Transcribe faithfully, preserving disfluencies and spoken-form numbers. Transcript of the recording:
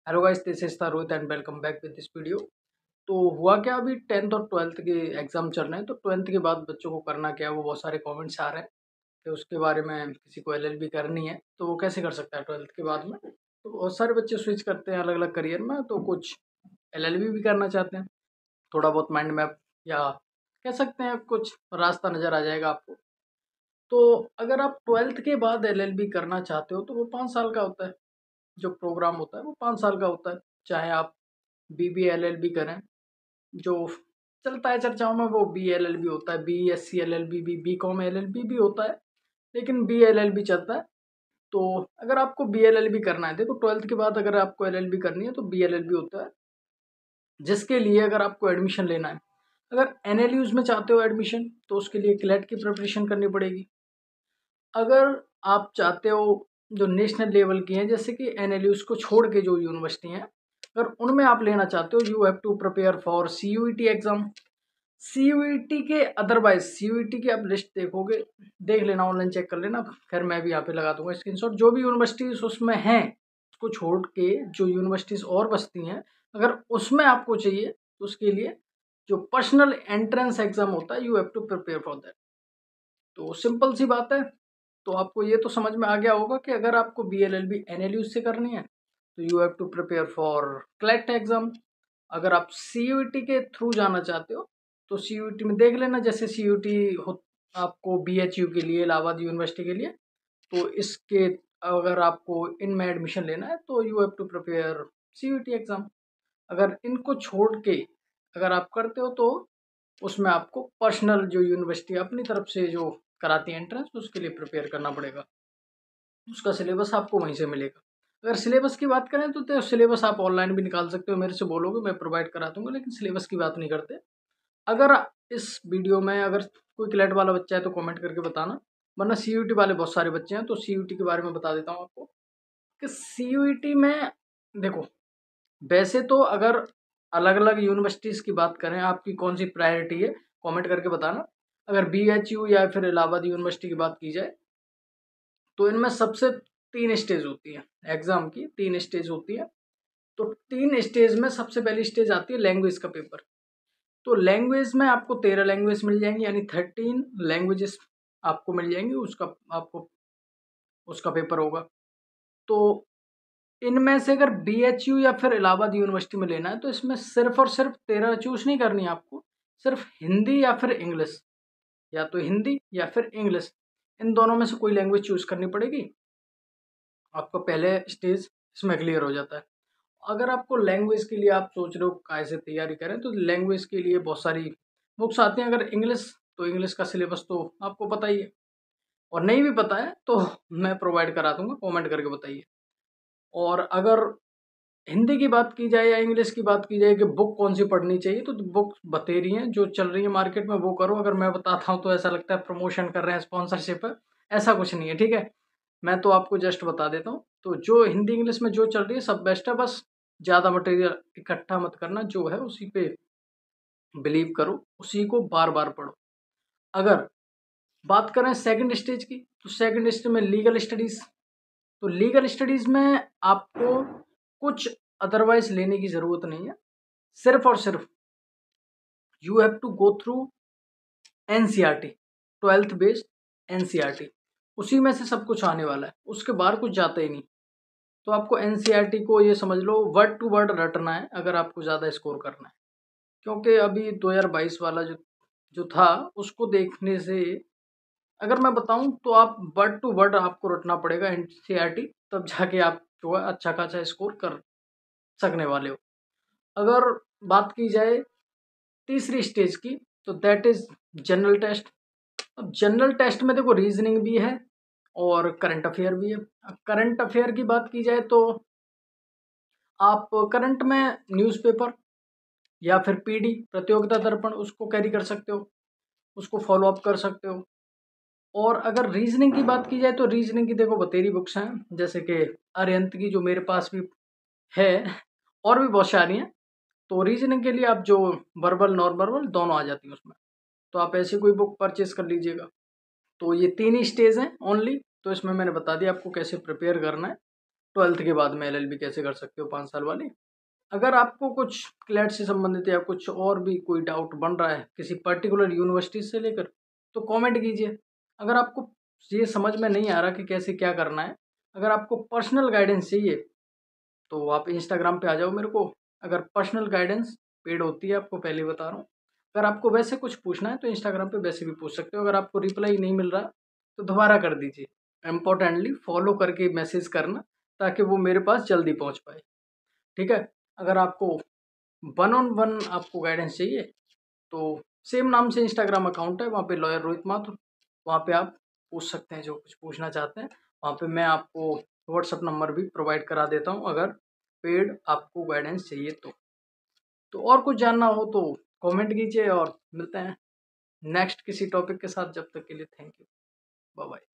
Hello guys, this is Rohit and welcome back with this video. तो हुआ क्या, अभी टेंथ और ट्वेल्थ के एग्जाम चल रहे हैं। तो ट्वेल्थ के बाद बच्चों को करना क्या है, वो बहुत सारे कमेंट्स आ रहे हैं कि उसके बारे में किसी को एलएलबी करनी है तो वो कैसे कर सकता है ट्वेल्थ के बाद में। तो बहुत सारे बच्चे स्विच करते हैं अलग अलग करियर में, तो कुछ एलएलबी भी करना चाहते हैं। थोड़ा बहुत माइंड मैप या कह सकते हैं कुछ रास्ता नज़र आ जाएगा आपको। तो अगर आप ट्वेल्थ के बाद एलएलबी करना चाहते हो तो वो पाँच साल का होता है। जो प्रोग्राम होता है वो पाँच साल का होता है। चाहे आप B B L L B करें, जो चलता है चर्चाओं में वो बी एल एल बी होता है, B S C L L B भी, B com L L B भी होता है, लेकिन बी एल एल बी चलता है। तो अगर आपको बी एल एल बी करना है, देखो ट्वेल्थ के बाद अगर आपको एल एल बी करनी है तो बी एल एल बी होता है, जिसके लिए अगर आपको एडमिशन लेना है, अगर एन एल यूज़ में चाहते हो एडमिशन तो उसके लिए क्लेट की प्रिपरेशन करनी पड़ेगी। अगर आप चाहते हो जो नेशनल लेवल की हैं, जैसे कि एन एल यूज़ को छोड़ के जो यूनिवर्सिटी हैं, अगर उनमें आप लेना चाहते हो, you have to prepare for C U E T exam. C U E T के otherwise C U E T की आप लिस्ट देखोगे, देख लेना, ऑनलाइन चेक कर लेना। खैर मैं भी यहाँ पे लगा दूंगा स्क्रीनशॉट। जो भी यूनिवर्सिटीज़ उसमें हैं, उसको छोड़ के जो यूनिवर्सिटीज़ और बचती हैं, अगर उसमें आपको चाहिए तो उसके लिए जो पर्सनल एंट्रेंस एग्ज़ाम होता है, you have to prepare for that. तो सिंपल सी बात है। तो आपको ये तो समझ में आ गया होगा कि अगर आपको B L L B N L U से करनी है तो you have to prepare for CLAT exam. अगर आप सी यू ई टी के थ्रू जाना चाहते हो तो सी यू ई टी में देख लेना, जैसे सी यू ई टी हो आपको बी एच यू के लिए, इलाहाबाद यूनिवर्सिटी के लिए, तो इसके अगर आपको इनमें एडमिशन लेना है तो you have to prepare C U E T exam. अगर इनको छोड़ के अगर आप करते हो तो उसमें आपको पर्सनल जो यूनिवर्सिटी अपनी तरफ से जो कराती है एंट्रेंस, उसके लिए प्रिपेयर करना पड़ेगा। उसका सिलेबस आपको वहीं से मिलेगा। अगर सिलेबस की बात करें तो, तो सिलेबस आप ऑनलाइन भी निकाल सकते हो, मेरे से बोलोगे मैं प्रोवाइड करा दूंगा, लेकिन सिलेबस की बात नहीं करते। अगर इस वीडियो में अगर कोई क्लेट वाला बच्चा है तो कमेंट करके बताना, वरना सी यू ई टी वाले बहुत सारे बच्चे हैं। तो सी यू ई टी के बारे में बता देता हूँ आपको कि सी यू ई टी में देखो, वैसे तो अगर अलग अलग यूनिवर्सिटीज़ की बात करें, आपकी कौन सी प्रायोरिटी है कमेंट करके बताना। अगर बी एच यू या फिर इलाहाबाद यूनिवर्सिटी की बात की जाए तो इनमें सबसे तीन स्टेज होती है, एग्ज़ाम की तीन स्टेज होती है। तो तीन स्टेज में सबसे पहली स्टेज आती है लैंग्वेज का पेपर। तो लैंग्वेज में आपको तेरह लैंग्वेज मिल जाएंगी, यानी थर्टीन लैंग्वेजेस आपको मिल जाएंगी। उसका आपको उसका पेपर होगा। तो इनमें से अगर बी एच यू या फिर इलाहाबाद यूनिवर्सिटी में लेना है तो इसमें सिर्फ और सिर्फ तेरह चूज नहीं करनी है आपको, सिर्फ हिंदी या फिर इंग्लिश, या तो हिंदी या फिर इंग्लिश, इन दोनों में से कोई लैंग्वेज चूज करनी पड़ेगी। आपका पहले स्टेज इसमें क्लियर हो जाता है। अगर आपको लैंग्वेज के लिए आप सोच रहे हो कैसे तैयारी करें, तो लैंग्वेज के लिए बहुत सारी बुक्स आती हैं। अगर इंग्लिश, तो इंग्लिश का सिलेबस तो आपको पता ही है, और नहीं भी पता है तो मैं प्रोवाइड करा दूंगा, कमेंट करके बताइए। और अगर हिंदी की बात की जाए या इंग्लिश की बात की जाए कि बुक कौन सी पढ़नी चाहिए, तो बुक बतेरी हैं जो चल रही है मार्केट में वो करो। अगर मैं बताता हूँ तो ऐसा लगता है प्रमोशन कर रहे हैं, स्पॉन्सरशिप है, ऐसा कुछ नहीं है, ठीक है। मैं तो आपको जस्ट बता देता हूँ। तो जो हिंदी इंग्लिश में जो चल रही है सब बेस्ट है, बस ज़्यादा मटेरियल इकट्ठा मत करना, जो है उसी पे बिलीव करो, उसी को बार बार पढ़ो। अगर बात करें सेकंड स्टेज की, तो सेकंड स्टेज में लीगल स्टडीज़। तो लीगल स्टडीज़ में आपको कुछ अदरवाइज लेने की ज़रूरत नहीं है, सिर्फ और सिर्फ you have to go through N C R T, twelfth based N C R T, उसी में से सब कुछ आने वाला है, उसके बाहर कुछ जाता ही नहीं। तो आपको एन सी आर टी को ये समझ लो वर्ड टू वर्ड रटना है अगर आपको ज़्यादा स्कोर करना है। क्योंकि अभी दो हज़ार बाईस वाला जो जो था, उसको देखने से अगर मैं बताऊं तो आप वर्ड टू वर्ड आपको रटना पड़ेगा एन सी आर टी, तब जाके आप जो है अच्छा खासा स्कोर कर सकने वाले हो। अगर बात की जाए तीसरी स्टेज की, तो दैट इज जनरल टेस्ट। अब जनरल टेस्ट में देखो रीजनिंग भी है और करंट अफेयर भी है। करंट अफेयर की बात की जाए तो आप करंट में न्यूज़पेपर या फिर पी डी प्रतियोगिता दर्पण उसको कैरी कर सकते हो, उसको फॉलो अप कर सकते हो। और अगर रीजनिंग की बात की जाए तो रीजनिंग की देखो बतेरी बुक्स हैं, जैसे कि अरिहंत की जो मेरे पास भी है, और भी बहुत सारी हैं। तो रीजनिंग के लिए आप जो वर्बल नॉन वर्बल दोनों आ जाती है उसमें, तो आप ऐसी कोई बुक परचेज कर लीजिएगा। तो ये तीन ही स्टेज हैं ओनली, तो इसमें मैंने बता दिया आपको कैसे प्रिपेयर करना है। ट्वेल्थ के बाद में एलएलबी कैसे कर सकते हो पाँच साल वाली। अगर आपको कुछ क्लैट से संबंधित या कुछ और भी कोई डाउट बन रहा है किसी पर्टिकुलर यूनिवर्सिटी से लेकर, तो कमेंट कीजिए। अगर आपको ये समझ में नहीं आ रहा कि कैसे क्या करना है, अगर आपको पर्सनल गाइडेंस चाहिए तो आप इंस्टाग्राम पे आ जाओ मेरे को। अगर पर्सनल गाइडेंस पेड होती है, आपको पहले बता रहा हूँ। अगर आपको वैसे कुछ पूछना है तो इंस्टाग्राम पे वैसे भी पूछ सकते हो। अगर आपको रिप्लाई नहीं मिल रहा तो दोबारा कर दीजिए। इम्पोर्टेंटली फॉलो करके मैसेज करना ताकि वो मेरे पास जल्दी पहुँच पाए, ठीक है। अगर आपको वन ऑन वन आपको गाइडेंस चाहिए तो सेम नाम से इंस्टाग्राम अकाउंट है, वहाँ पे लॉयर रोहित माथुर, वहाँ पे आप पूछ सकते हैं जो कुछ पूछना चाहते हैं। वहाँ पे मैं आपको व्हाट्सअप नंबर भी प्रोवाइड करा देता हूँ अगर पेड आपको गाइडेंस चाहिए तो। तो और कुछ जानना हो तो कमेंट कीजिए और मिलते हैं नेक्स्ट किसी टॉपिक के साथ। जब तक के लिए थैंक यू, बाय बाय।